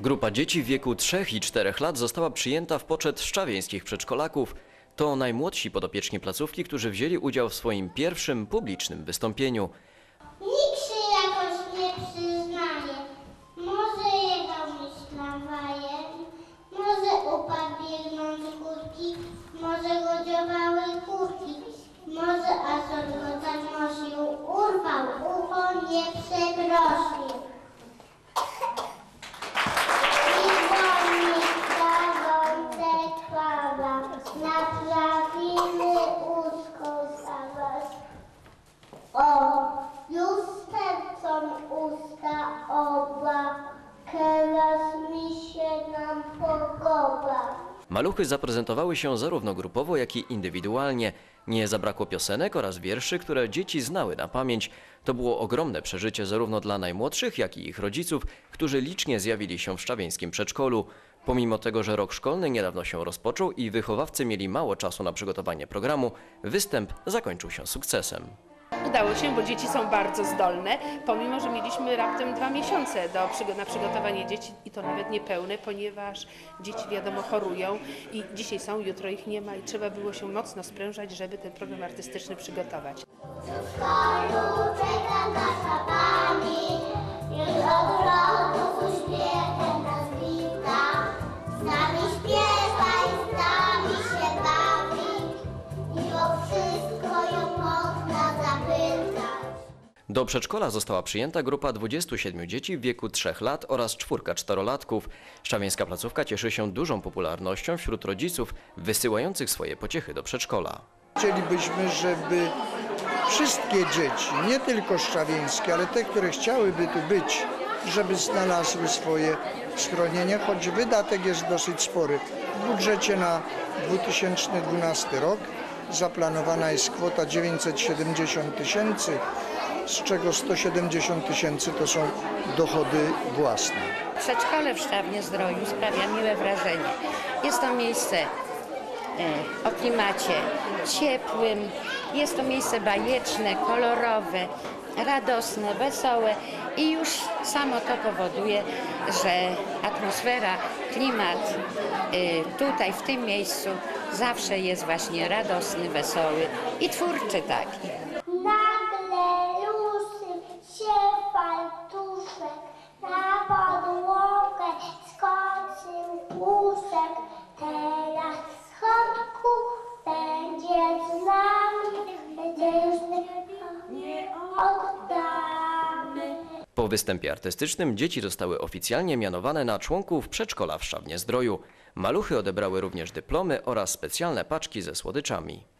Grupa dzieci w wieku 3 i 4 lat została przyjęta w poczet szczawieńskich przedszkolaków. To najmłodsi podopieczni placówki, którzy wzięli udział w swoim pierwszym publicznym wystąpieniu. Nikt się jakoś nie przyznaje. Może jechał myślawajem, może upadł biegnąc z górki, może go dziobały kurki, może asol go zanosił, urwał ucho, nie przeprosił. Naprawimy łóżko za was. O, już sercą usta oba, teraz mi się nam podoba. Maluchy zaprezentowały się zarówno grupowo, jak i indywidualnie. Nie zabrakło piosenek oraz wierszy, które dzieci znały na pamięć. To było ogromne przeżycie zarówno dla najmłodszych, jak i ich rodziców, którzy licznie zjawili się w szczawieńskim przedszkolu. Pomimo tego, że rok szkolny niedawno się rozpoczął i wychowawcy mieli mało czasu na przygotowanie programu, występ zakończył się sukcesem. Udało się, bo dzieci są bardzo zdolne, pomimo że mieliśmy raptem 2 miesiące na przygotowanie dzieci i to nawet niepełne, ponieważ dzieci wiadomo chorują i dzisiaj są, jutro ich nie ma i trzeba było się mocno sprężać, żeby ten program artystyczny przygotować. Czeka nasza pani, już od roku z uśmiechem nas wita, z nami śpiewa i z nami się bawi i o wszystko ją można zapytać. Do przedszkola została przyjęta grupa 27 dzieci w wieku 3 lat oraz 4 czterolatków. Szczawieńska placówka cieszy się dużą popularnością wśród rodziców wysyłających swoje pociechy do przedszkola. Chcielibyśmy, żeby wszystkie dzieci, nie tylko szczawieńskie, ale te, które chciałyby tu być, żeby znalazły swoje schronienie, choć wydatek jest dosyć spory. W budżecie na 2012 rok zaplanowana jest kwota 970 000, z czego 170 000 to są dochody własne. Przedszkole w Szczawnie-Zdroju sprawia miłe wrażenie. Jest to miejsce o klimacie ciepłym, jest to miejsce bajeczne, kolorowe, radosne, wesołe i już samo to powoduje, że atmosfera, klimat tutaj w tym miejscu zawsze jest właśnie radosny, wesoły i twórczy taki. Nagle ruszył się fartuszek, na podłogę skoczył puszek. Teraz z chodku będzie z nami, będziesz nie oddamy. Po występie artystycznym dzieci zostały oficjalnie mianowane na członków przedszkola w Szczawnie-Zdroju. Maluchy odebrały również dyplomy oraz specjalne paczki ze słodyczami.